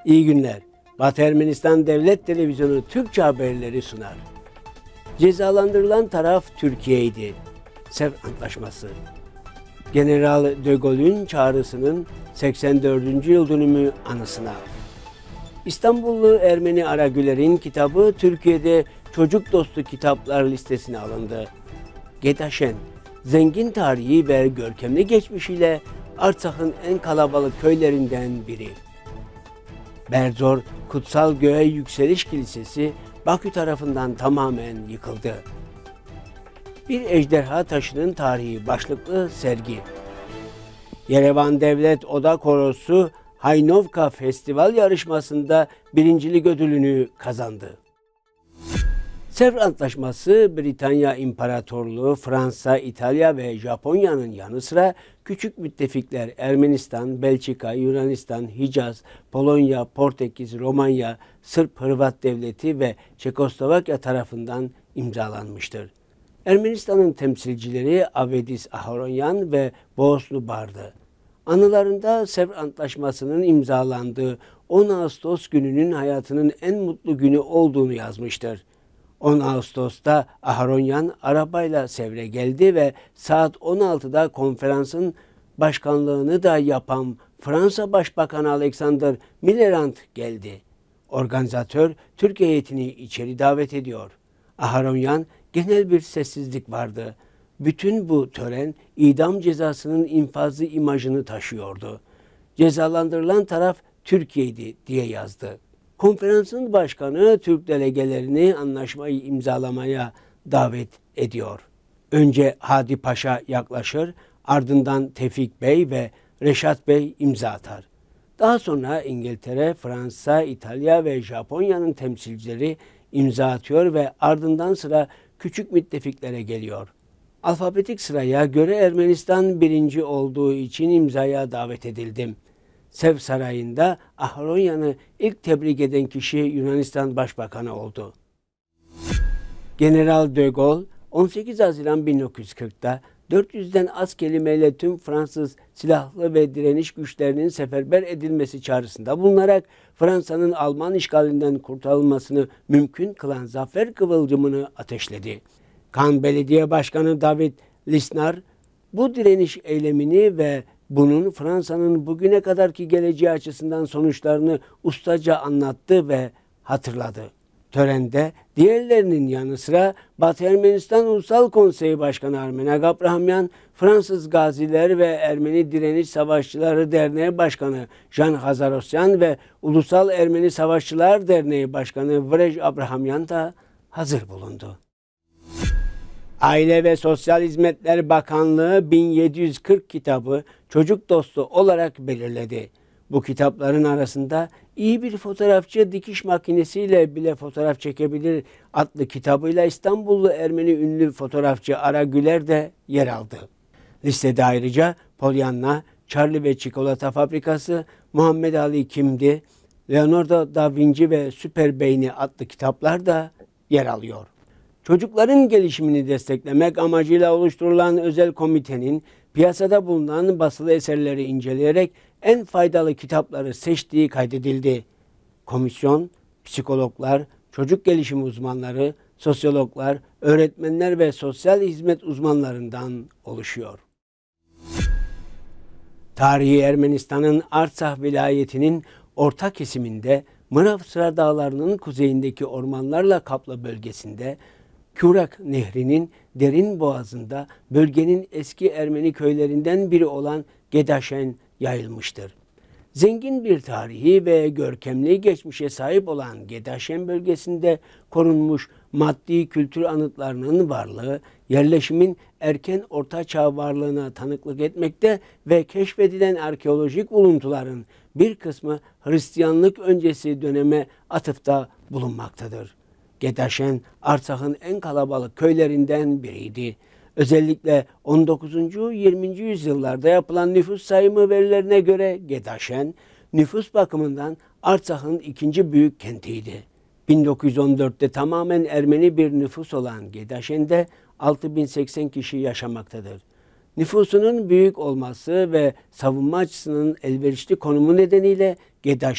İyi günler. Batı Ermenistan Devlet Televizyonu Türkçe haberleri sunar. Cezalandırılan taraf Türkiye'ydi. Sevr Antlaşması. General de Gaulle'ün çağrısının 84. yıl dönümü anısına. İstanbullu Ermeni Aragüler'in kitabı Türkiye'de çocuk dostu kitaplar listesine alındı. Gedaşen, zengin tarihi ve görkemli geçmişiyle Artsak'ın en kalabalık köylerinden biri. Berzor Kutsal Göğe Yükseliş Kilisesi Bakü tarafından tamamen yıkıldı. Bir ejderha taşının tarihi başlıklı sergi. Yerevan Devlet Oda Korosu Haynovka Festival yarışmasında birincilik ödülünü kazandı. Sevr Antlaşması, Britanya İmparatorluğu, Fransa, İtalya ve Japonya'nın yanı sıra küçük müttefikler Ermenistan, Belçika, Yunanistan, Hicaz, Polonya, Portekiz, Romanya, Sırp Hırvat Devleti ve Çekoslovakya tarafından imzalanmıştır. Ermenistan'ın temsilcileri Avedis Aharonyan ve Boğaz Nubar'dı. Anılarında Sevr Antlaşması'nın imzalandığı 10 Ağustos gününün hayatının en mutlu günü olduğunu yazmıştır. 10 Ağustos'ta Aharonyan arabayla Sevr'e geldi ve saat 16'da konferansın başkanlığını da yapan Fransa Başbakanı Alexander Millerand geldi. Organizatör Türk heyetini içeri davet ediyor. Aharonyan, genel bir sessizlik vardı. Bütün bu tören idam cezasının infazı imajını taşıyordu. Cezalandırılan taraf Türkiye'ydi diye yazdı. Konferansın başkanı Türk delegelerini anlaşmayı imzalamaya davet ediyor. Önce Hadi Paşa yaklaşır, ardından Tevfik Bey ve Reşat Bey imza atar. Daha sonra İngiltere, Fransa, İtalya ve Japonya'nın temsilcileri imza atıyor ve ardından sıra küçük müttefiklere geliyor. Alfabetik sıraya göre Ermenistan birinci olduğu için imzaya davet edildim. Sevr Sarayı'nda Aharonyan'ı ilk tebrik eden kişi Yunanistan Başbakanı oldu. General de Gaulle 18 Haziran 1940'da 400'den az kelimeyle tüm Fransız silahlı ve direniş güçlerinin seferber edilmesi çağrısında bulunarak Fransa'nın Alman işgalinden kurtarılmasını mümkün kılan zafer kıvılcımını ateşledi. Cannes Belediye Başkanı David Lisnard bu direniş eylemini ve bunun Fransa'nın bugüne kadarki geleceği açısından sonuçlarını ustaca anlattı ve hatırladı. Törende diğerlerinin yanı sıra Batı Ermenistan Ulusal Konseyi Başkanı Armen Abrahamyan, Fransız Gaziler ve Ermeni Direniş Savaşçıları Derneği Başkanı Jan Hazarosyan ve Ulusal Ermeni Savaşçılar Derneği Başkanı Vrej Abrahamyan da hazır bulundu. Aile ve Sosyal Hizmetler Bakanlığı 1740 kitabı çocuk dostu olarak belirledi. Bu kitapların arasında iyi bir fotoğrafçı dikiş makinesiyle bile fotoğraf çekebilir adlı kitabıyla İstanbullu Ermeni ünlü fotoğrafçı Ara Güler de yer aldı. Listede ayrıca Pollyanna, Charlie ve Çikolata Fabrikası, Muhammed Ali Kimdi, Leonardo da Vinci ve Süper Beyni adlı kitaplar da yer alıyor. Çocukların gelişimini desteklemek amacıyla oluşturulan özel komitenin piyasada bulunan basılı eserleri inceleyerek en faydalı kitapları seçtiği kaydedildi. Komisyon, psikologlar, çocuk gelişimi uzmanları, sosyologlar, öğretmenler ve sosyal hizmet uzmanlarından oluşuyor. Tarihi Ermenistan'ın Artsakh vilayetinin orta kesiminde Mıravsıra Dağları'nın kuzeyindeki ormanlarla kaplı bölgesinde Kurak Nehri'nin derin boğazında bölgenin eski Ermeni köylerinden biri olan Gedaşen yayılmıştır. Zengin bir tarihi ve görkemli geçmişe sahip olan Gedaşen bölgesinde korunmuş maddi kültür anıtlarının varlığı, yerleşimin erken Orta Çağ varlığına tanıklık etmekte ve keşfedilen arkeolojik buluntuların bir kısmı Hristiyanlık öncesi döneme atıfta bulunmaktadır. Gedaşen, Artsak'ın en kalabalık köylerinden biriydi. Özellikle 19. 20. yüzyıllarda yapılan nüfus sayımı verilerine göre Gedaşen, nüfus bakımından Artsak'ın ikinci büyük kentiydi. 1914'te tamamen Ermeni bir nüfus olan Gedaşen'de 6080 kişi yaşamaktadır. Nüfusunun büyük olması ve savunma açısından elverişli konumu nedeniyle Gedaşen,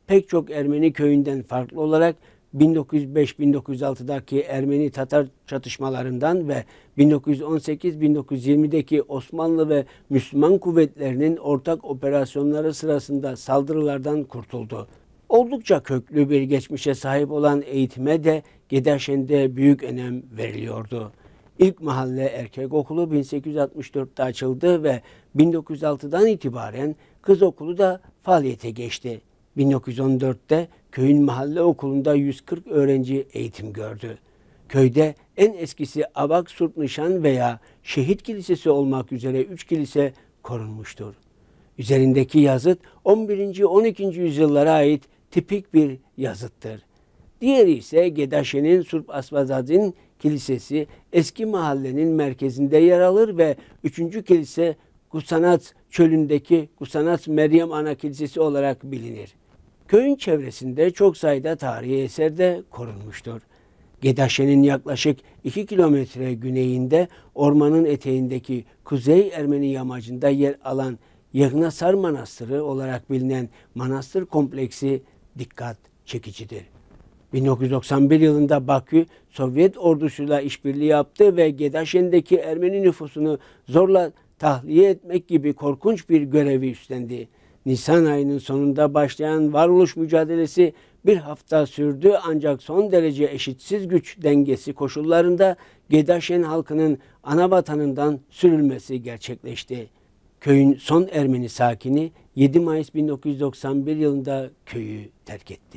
pek çok Ermeni köyünden farklı olarak 1905-1906'daki Ermeni-Tatar çatışmalarından ve 1918-1920'deki Osmanlı ve Müslüman kuvvetlerinin ortak operasyonları sırasında saldırılardan kurtuldu. Oldukça köklü bir geçmişe sahip olan eğitime de Gedaşen'de büyük önem veriliyordu. İlk mahalle erkek okulu 1864'te açıldı ve 1906'dan itibaren kız okulu da faaliyete geçti. 1914'te köyün mahalle okulunda 140 öğrenci eğitim gördü. Köyde en eskisi Avak Surtnişan veya Şehit Kilisesi olmak üzere 3 kilise korunmuştur. Üzerindeki yazıt 11. 12. yüzyıllara ait tipik bir yazıttır. Diğeri ise Gedaşen'in Surp Asvazadin Kilisesi eski mahallenin merkezinde yer alır ve 3. kilise Kusanats çölündeki Kusanats Meryem Ana Kilisesi olarak bilinir. Köyün çevresinde çok sayıda tarihi eser de korunmuştur. Gedaşen'in yaklaşık 2 kilometre güneyinde ormanın eteğindeki Kuzey Ermeni yamacında yer alan Yegnasar Manastırı olarak bilinen manastır kompleksi dikkat çekicidir. 1991 yılında Bakü, Sovyet ordusuyla işbirliği yaptı ve Gedaşen'deki Ermeni nüfusunu zorla tahliye etmek gibi korkunç bir görevi üstlendi. Nisan ayının sonunda başlayan varoluş mücadelesi bir hafta sürdü ancak son derece eşitsiz güç dengesi koşullarında Gedaşen halkının ana vatanından sürülmesi gerçekleşti. Köyün son Ermeni sakini 7 Mayıs 1991 yılında köyü terk etti.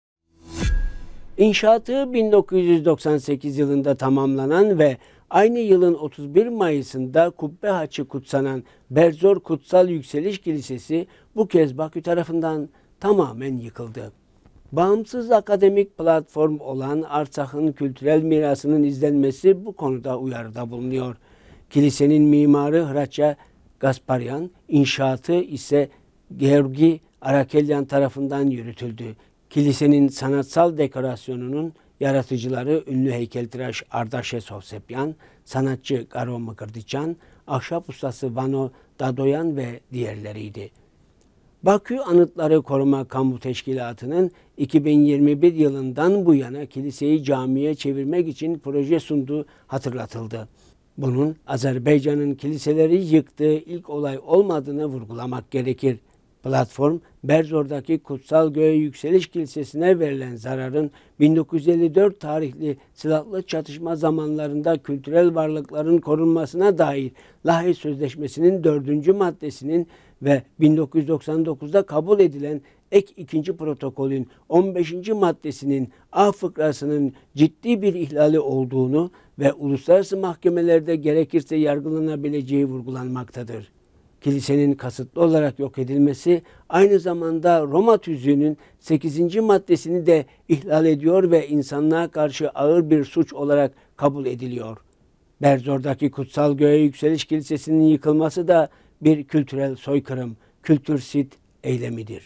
İnşaatı 1998 yılında tamamlanan ve aynı yılın 31 Mayıs'ında kubbe haçı kutsanan Berzor Kutsal Yükseliş Kilisesi bu kez Bakü tarafından tamamen yıkıldı. Bağımsız akademik platform olan Artsak'ın kültürel mirasının izlenmesi bu konuda uyarıda bulunuyor. Kilisenin mimarı Hraça Gasparyan, inşaatı ise Georgi Arakelyan tarafından yürütüldü. Kilisenin sanatsal dekorasyonunun yaratıcıları ünlü heykeltıraş Ardaşe Sovsepyan, sanatçı Garo Mıkırdıçan, ahşap ustası Vano Dadoyan ve diğerleriydi. Bakü Anıtları Koruma Kamu Teşkilatı'nın 2021 yılından bu yana kiliseyi camiye çevirmek için proje sunduğu hatırlatıldı. Bunun Azerbaycan'ın kiliseleri yıktığı ilk olay olmadığını vurgulamak gerekir. Platform, Berzor'daki Kutsal Göğe Yükseliş Kilisesi'ne verilen zararın 1954 tarihli silahlı çatışma zamanlarında kültürel varlıkların korunmasına dair Lahey Sözleşmesi'nin 4. maddesinin ve 1999'da kabul edilen ek 2. protokolün 15. maddesinin A fıkrasının ciddi bir ihlali olduğunu ve uluslararası mahkemelerde gerekirse yargılanabileceği vurgulanmaktadır. Kilisenin kasıtlı olarak yok edilmesi aynı zamanda Roma tüzüğünün 8. maddesini de ihlal ediyor ve insanlığa karşı ağır bir suç olarak kabul ediliyor. Berzor'daki Kutsal Göğe Yükseliş Kilisesi'nin yıkılması da bir kültürel soykırım, kültürsit eylemidir.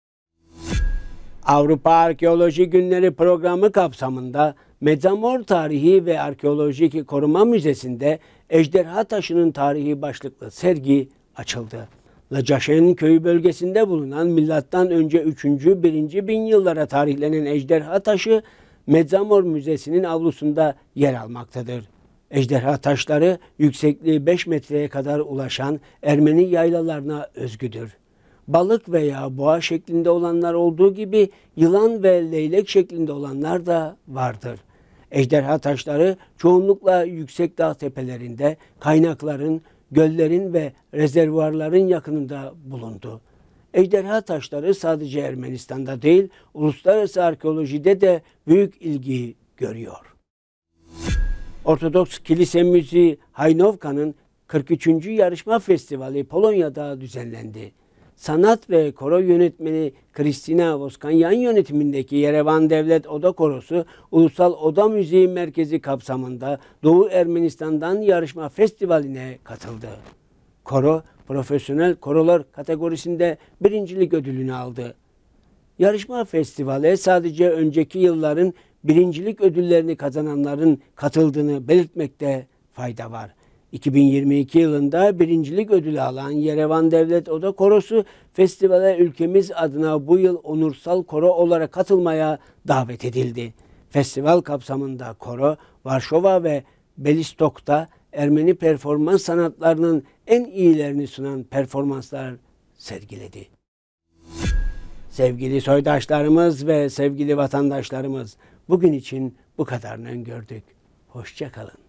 Avrupa Arkeoloji Günleri programı kapsamında Medzamor Tarihi ve Arkeolojik Koruma Müzesi'nde Ejderha Taşı'nın tarihi başlıklı sergi açıldı. Lacaşen köyü bölgesinde bulunan M.Ö. 3. 1. bin yıllara tarihlenen Ejderha Taşı Medzamor Müzesi'nin avlusunda yer almaktadır. Ejderha taşları yüksekliği 5 metreye kadar ulaşan Ermeni yaylalarına özgüdür. Balık veya boğa şeklinde olanlar olduğu gibi yılan ve leylek şeklinde olanlar da vardır. Ejderha taşları çoğunlukla yüksek dağ tepelerinde, kaynakların, göllerin ve rezervuarların yakınında bulundu. Ejderha taşları sadece Ermenistan'da değil, uluslararası arkeolojide de büyük ilgi görüyor. Ortodoks Kilise Müziği Haynovka'nın 43. Yarışma Festivali Polonya'da düzenlendi. Sanat ve koro yönetmeni Kristina Voskanyan yönetimindeki Yerevan Devlet Oda Korosu, Ulusal Oda Müziği Merkezi kapsamında Doğu Ermenistan'dan yarışma festivaline katıldı. Koro, profesyonel korolar kategorisinde birincilik ödülünü aldı. Yarışma festivale sadece önceki yılların birincilik ödüllerini kazananların katıldığını belirtmekte fayda var. 2022 yılında birincilik ödülü alan Yerevan Devlet Oda Korosu festivale ülkemiz adına bu yıl onursal koro olarak katılmaya davet edildi. Festival kapsamında koro, Varşova ve Belistok'ta Ermeni performans sanatlarının en iyilerini sunan performanslar sergiledi. Sevgili soydaşlarımız ve sevgili vatandaşlarımız, bugün için bu kadarını öngördük. Hoşça kalın.